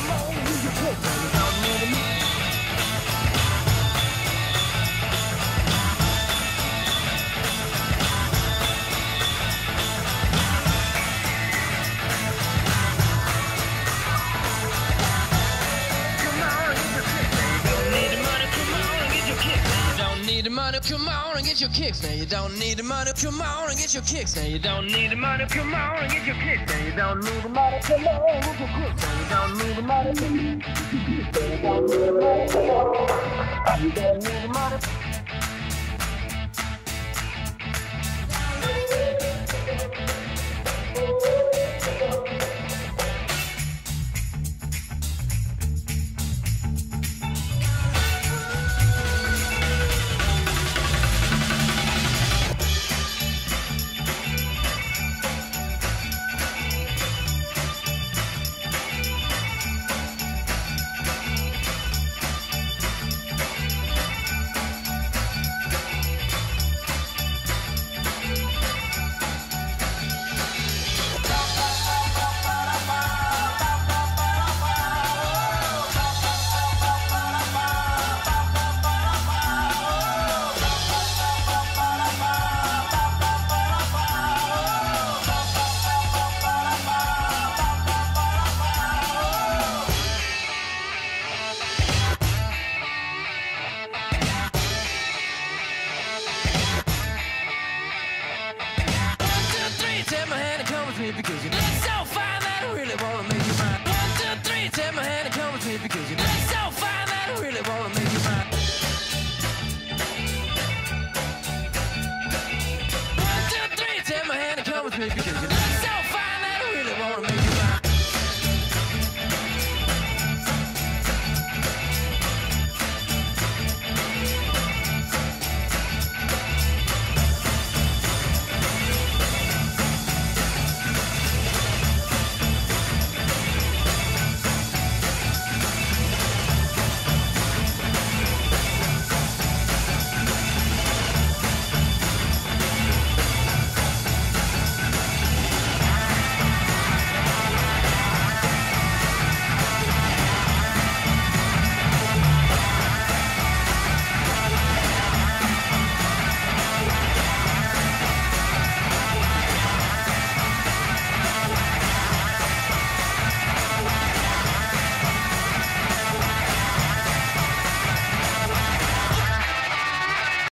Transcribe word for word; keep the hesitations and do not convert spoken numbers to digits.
Money, come on and get your kicks now. You don't need the money, come on and get your kicks now. You don't need the money, come on and get your kicks now. You don't need the money, come on and get your kicks now. You don't need the money, you don't need the money, you don't need the money. Because you look so fine that I really wanna make you mine. One, two, three, take my hand and come with me because you